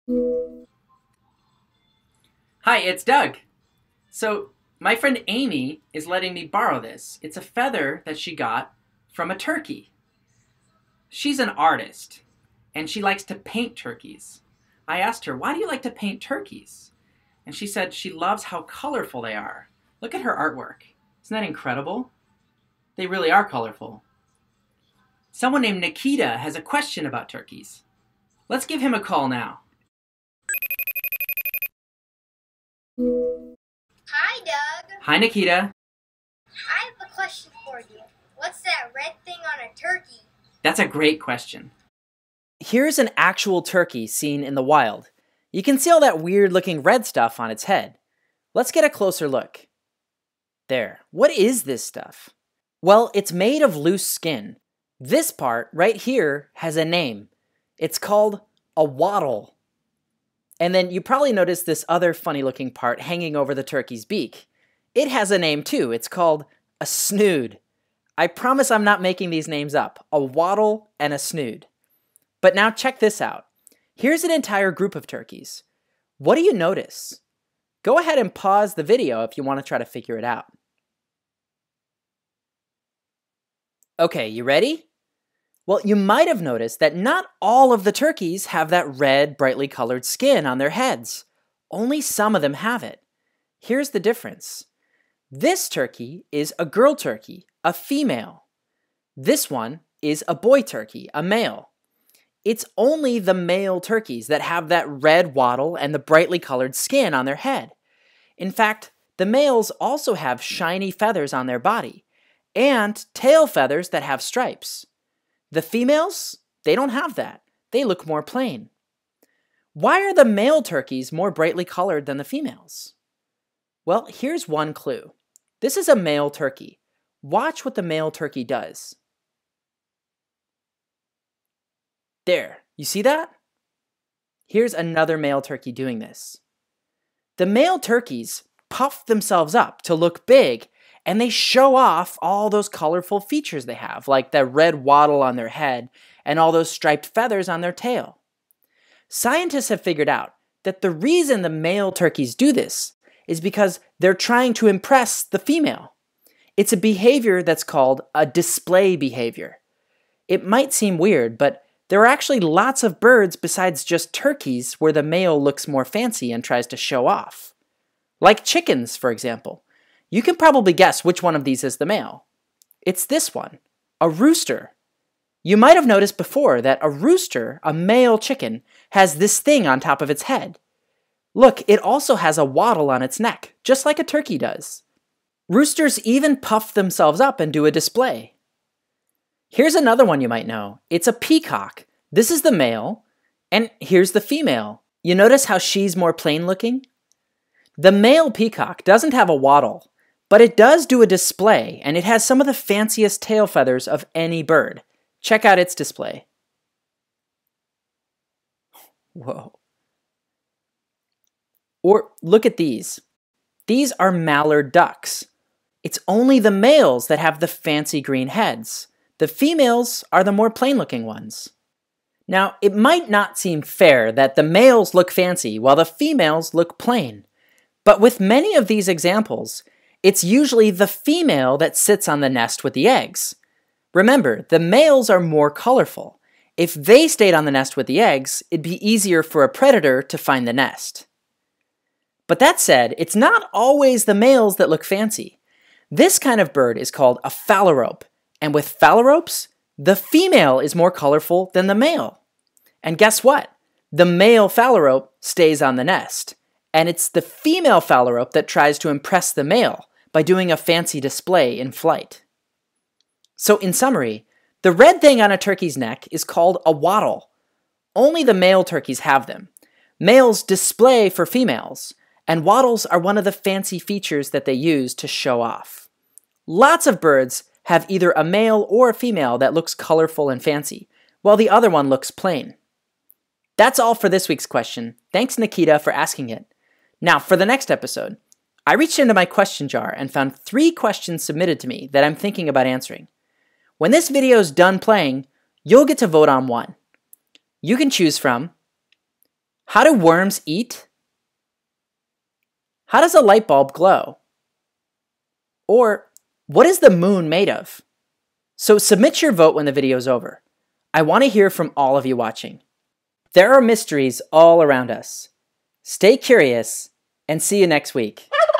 Hi, it's Doug. So, my friend Amy is letting me borrow this. It's a feather that she got from a turkey. She's an artist, and she likes to paint turkeys. I asked her, why do you like to paint turkeys? And she said she loves how colorful they are. Look at her artwork. Isn't that incredible? They really are colorful. Someone named Nikita has a question about turkeys. Let's give him a call now. Hi, Doug. Hi, Nikita. I have a question for you. What's that red thing on a turkey? That's a great question. Here's an actual turkey seen in the wild. You can see all that weird looking red stuff on its head. Let's get a closer look. There. What is this stuff? Well, it's made of loose skin. This part right here has a name. It's called a wattle. And then you probably noticed this other funny looking part hanging over the turkey's beak. It has a name too. It's called a snood. I promise I'm not making these names up. A wattle and a snood. But now check this out. Here's an entire group of turkeys. What do you notice? Go ahead and pause the video if you want to try to figure it out. Okay, you ready? Well, you might have noticed that not all of the turkeys have that red, brightly colored skin on their heads. Only some of them have it. Here's the difference. This turkey is a girl turkey, a female. This one is a boy turkey, a male. It's only the male turkeys that have that red wattle and the brightly colored skin on their head. In fact, the males also have shiny feathers on their body and tail feathers that have stripes. The females, they don't have that. They look more plain. Why are the male turkeys more brightly colored than the females? Well, here's one clue. This is a male turkey. Watch what the male turkey does. There, you see that? Here's another male turkey doing this. The male turkeys puff themselves up to look big, and they show off all those colorful features they have, like the red wattle on their head and all those striped feathers on their tail. Scientists have figured out that the reason the male turkeys do this is because they're trying to impress the female. It's a behavior that's called a display behavior. It might seem weird, but there are actually lots of birds besides just turkeys where the male looks more fancy and tries to show off. Like chickens, for example. You can probably guess which one of these is the male. It's this one, a rooster. You might have noticed before that a rooster, a male chicken, has this thing on top of its head. Look, it also has a wattle on its neck, just like a turkey does. Roosters even puff themselves up and do a display. Here's another one you might know. It's a peacock. This is the male, and here's the female. You notice how she's more plain looking? The male peacock doesn't have a wattle, but it does do a display, and it has some of the fanciest tail feathers of any bird. Check out its display. Whoa. Or look at these. These are mallard ducks. It's only the males that have the fancy green heads. The females are the more plain-looking ones. Now, it might not seem fair that the males look fancy while the females look plain. But with many of these examples, it's usually the female that sits on the nest with the eggs. Remember, the males are more colorful. If they stayed on the nest with the eggs, it'd be easier for a predator to find the nest. But that said, it's not always the males that look fancy. This kind of bird is called a phalarope, and with phalaropes, the female is more colorful than the male. And guess what? The male phalarope stays on the nest, and it's the female phalarope that tries to impress the male by doing a fancy display in flight. So in summary, the red thing on a turkey's neck is called a wattle. Only the male turkeys have them. Males display for females, and wattles are one of the fancy features that they use to show off. Lots of birds have either a male or a female that looks colorful and fancy, while the other one looks plain. That's all for this week's question. Thanks, Nikita, for asking it. Now, for the next episode, I reached into my question jar and found 3 questions submitted to me that I'm thinking about answering. When this video is done playing, you'll get to vote on one. You can choose from How do worms eat? How does a light bulb glow? Or, what is the moon made of? So submit your vote when the video's over. I want to hear from all of you watching. There are mysteries all around us. Stay curious, and see you next week.